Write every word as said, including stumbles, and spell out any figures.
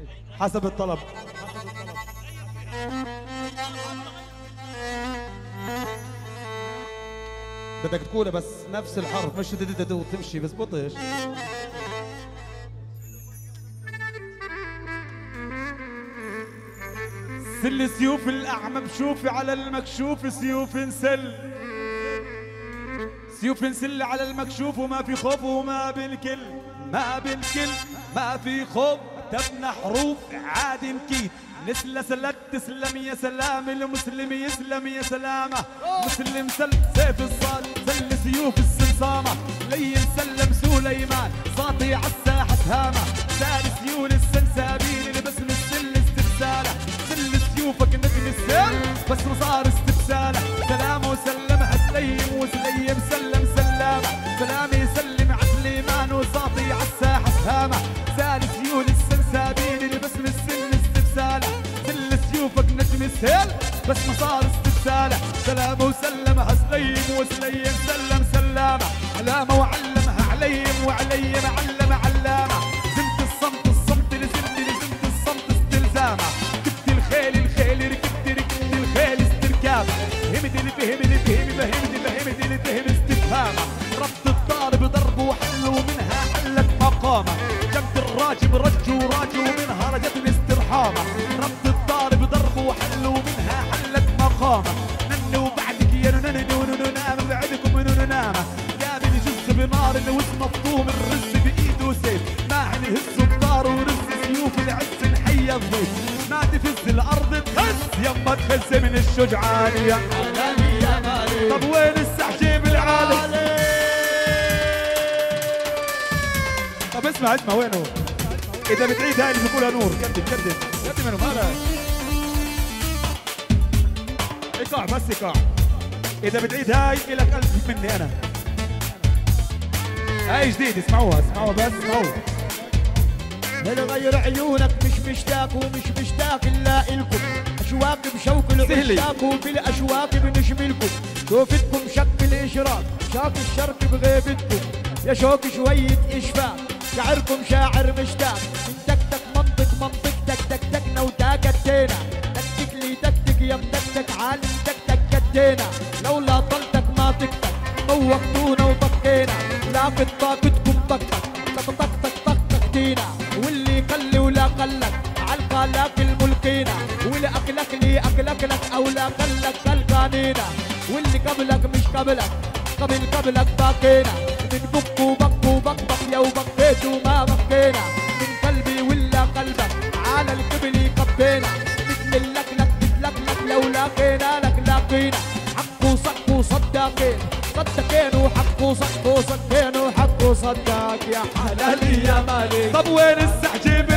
حسب الطلب. بدك تقولها بس نفس الحرف، مش تددد وتمشي بس بطش. سل سيوف الأعمى بشوفي على المكشوف، سيوف نسل سيوف نسل على المكشوف، وما في خوف وما بالكل، ما بالكل ما في خوف. تبنى حروف عادي مكيد، نسلة سلت تسلم يا سلام، المسلم يسلم يا سلامة. مسلم سل سيف الصاد، سل سيوف السلسامة، لين سلم سليمان ساطي عالساحة هامة. سال سيول السلسابيل اللي باسم السل استبسالة، سل سيوفك نجم السل بس صار استبسالة. سلام وسلم سليم وسليم سلم سلامة، سلام يسلم عسليمان وساطي عالساحة هامة. سال سيول السلسابيل اللي باسم السل استبسالة، سل سيوفك نجم السل بس ما صار استبسالة. سلام وسلم سليم وسليم سلم سلامة، علامة وعلمها عليم وعليم علم علامة. زمت الصمت الصمت لزمت لزمت الصمت استلزامة، ركبت الخيل الخيل ركبت ركبت الخيل استركابة. فهمت اللي فهم اللي فهم فهمت فهمت اللي فهم استفهامة. ربط الضارب ضرب وحل ومنها حلت مقامة، جبت الراجب رج وراج ومنها رجتني استرحامة. ربط الضارب ضرب وحل ومنها حلت مقامة. نن وبعدك يا نن نون نام بعدكم نون نامة. قابل يجز بنار الوز مفطوم الرز بايده سيف، ماحن يهز الدار ورز سيوف العز نحيا الضيف. ما تفز الارض تخز يما تخز من الشجعان يا مالي يا مالي. طب وين السحجيب العالي؟ طب اسمع اسمع وينه؟ إذا بتعيد هاي اللي بيقولها نور، كدب كدب كدب منهم هلا. إيقاع بس إيقاع. إذا بتعيد هاي إلك ألف مني أنا. هاي جديد اسمعوها اسمعوها بس اسمعوها. غير عيونك مش مشتاق ومش مشتاق إلا إلكم، أشواق بشوق العشاق وبالأشواق بنشملكم. شوفتكم شك الإشراق شاق الشرق بغيبتكم، يا شوق شوية إشفاق شعركم شاعر مشتاق. من تكتك منطق منطق تك تك تكنا وتاكدينا، تكتك لي تكتك يا متكتك عالم تكتك كدينا. لولا طلتك ما تكتك طوقتونا وطقينا، لاقت طاقتكم طقطق طق طق طق طق تكتينا. واللي قل ولا قلك عالقلاك الملقينا، واللي أكلك لي أكلك لك أو لا قلك قلقانينا. واللي قبلك مش قبلك قبل قبلك باقينا، من بك وبك وبك يا وبكيت وما بكينا. من قلبي ولا قلبك على القبل قبينا، مثل لك لك مثلك لك لو لاقينا لك لاقينا. حق وصك وصدقين صدقين وحق وصك وصدقين وحق وصدق يا حلالي يا مالي. طب وين السحجيب